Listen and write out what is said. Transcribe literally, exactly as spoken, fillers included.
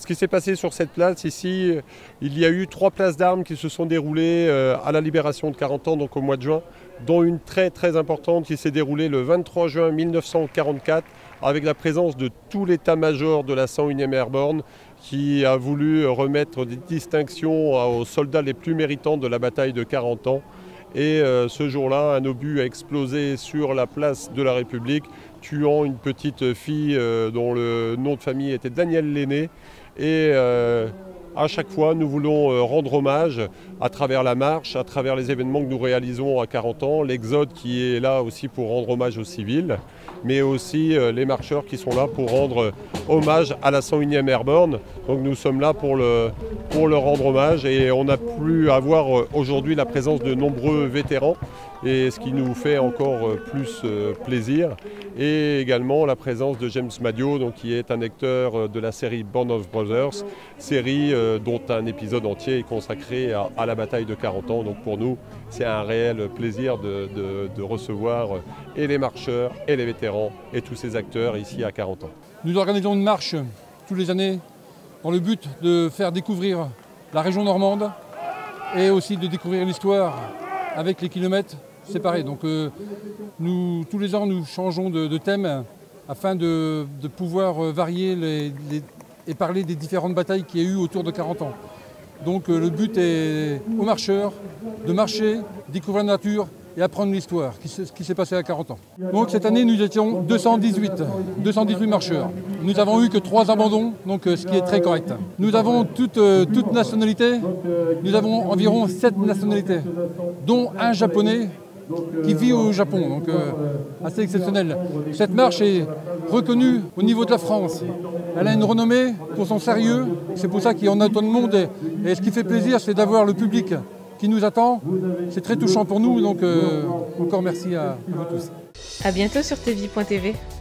qui s'est passé sur cette place ici, il y a eu trois places d'armes qui se sont déroulées à la libération de quarante ans, donc au mois de juin, dont une très très importante qui s'est déroulée le vingt-trois juin mille neuf cent quarante-quatre avec la présence de tout l'état-major de la cent unième Airborne qui a voulu remettre des distinctions aux soldats les plus méritants de la bataille de quarante ans. Et euh, ce jour-là, un obus a explosé sur la place de la République, tuant une petite fille euh, dont le nom de famille était Daniel Lenné. Et euh, à chaque fois, nous voulons euh, rendre hommage à travers la marche, à travers les événements que nous réalisons à quarante ans, l'Exode qui est là aussi pour rendre hommage aux civils, mais aussi euh, les marcheurs qui sont là pour rendre hommage à la cent unième Airborne. Donc nous sommes là pour le, pour le rendre hommage et on a pu avoir aujourd'hui la présence de nombreux vétérans, et ce qui nous fait encore plus plaisir, et également la présence de James Madio, donc, qui est un acteur de la série Band of Brothers, série dont un épisode entier est consacré à, à la bataille de quarante ans. Donc pour nous, c'est un réel plaisir de, de, de recevoir et les marcheurs et les vétérans et tous ces acteurs ici à quarante ans. Nous organisons une marche tous les années dans le but de faire découvrir la région normande et aussi de découvrir l'histoire avec les kilomètres séparés. Donc euh, nous, tous les ans, nous changeons de, de thème afin de, de pouvoir varier les, les, et parler des différentes batailles qu'il y a eu autour de quarante ans. Donc euh, le but est aux marcheurs de marcher, découvrir la nature et apprendre l'histoire, ce qui s'est passé à quarante ans. Donc cette année, nous étions deux cent dix-huit, deux cent dix-huit marcheurs. Nous n'avons eu que trois abandons, donc ce qui est très correct. Nous avons toutes, toutes nationalités, nous avons environ sept nationalités, dont un japonais qui vit au Japon, donc euh, assez exceptionnel. Cette marche est reconnue au niveau de la France. Elle a une renommée pour son sérieux, c'est pour ça qu'il y en a autant de monde. Et, et ce qui fait plaisir, c'est d'avoir le public qui nous attend. C'est très touchant pour nous, donc euh, encore merci à, à vous tous. À bientôt sur T V point T V.